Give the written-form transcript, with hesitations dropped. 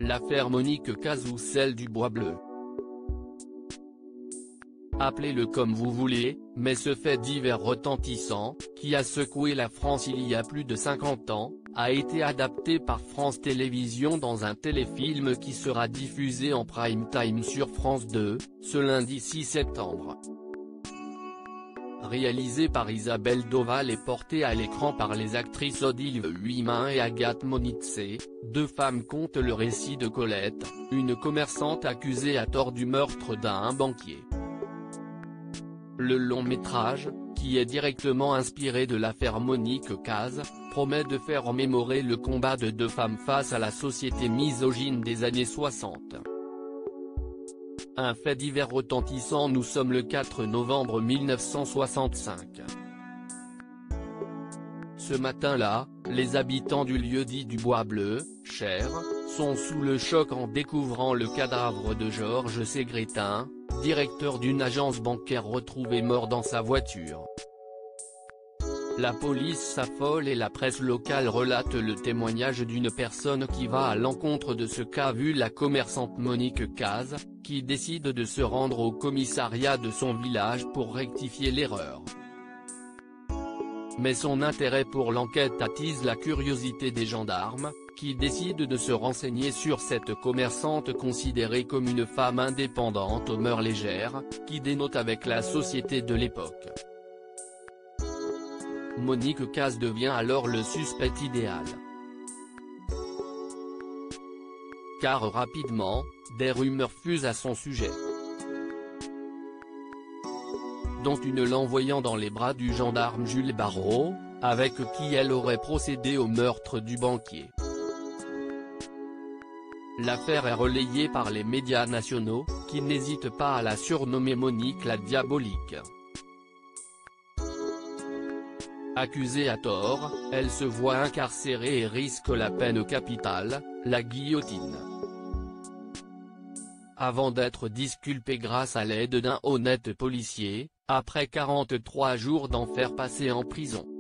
L'affaire Monique Caz ou celle du Bois Bleu. Appelez-le comme vous voulez, mais ce fait divers retentissant, qui a secoué la France il y a plus de 50 ans, a été adapté par France Télévisions dans un téléfilm qui sera diffusé en prime time sur France 2, ce lundi 6 septembre. Réalisé par Isabelle Doval et porté à l'écran par les actrices Odile Huimin et Agathe Monitsé, deux femmes content le récit de Colette, une commerçante accusée à tort du meurtre d'un banquier. Le long-métrage, qui est directement inspiré de l'affaire Monique Caz, promet de faire remémorer le combat de deux femmes face à la société misogyne des années 60. Un fait divers retentissant. Nous sommes le 4 novembre 1965. Ce matin-là, les habitants du lieu-dit du Bois Bleu, Cher, sont sous le choc en découvrant le cadavre de Georges Ségrétin, directeur d'une agence bancaire retrouvé mort dans sa voiture. La police s'affole et la presse locale relate le témoignage d'une personne qui va à l'encontre de ce qu'a vu la commerçante Monique Caz, qui décide de se rendre au commissariat de son village pour rectifier l'erreur. Mais son intérêt pour l'enquête attise la curiosité des gendarmes, qui décident de se renseigner sur cette commerçante considérée comme une femme indépendante aux mœurs légères, qui dénote avec la société de l'époque. Monique Caz devient alors le suspect idéal. Car rapidement, des rumeurs fusent à son sujet, dont une l'envoyant dans les bras du gendarme Jules Barrault, avec qui elle aurait procédé au meurtre du banquier. L'affaire est relayée par les médias nationaux, qui n'hésitent pas à la surnommer Monique la Diabolique. Accusée à tort, elle se voit incarcérée et risque la peine capitale, la guillotine. Avant d'être disculpée grâce à l'aide d'un honnête policier, après 43 jours d'enfer passés en prison.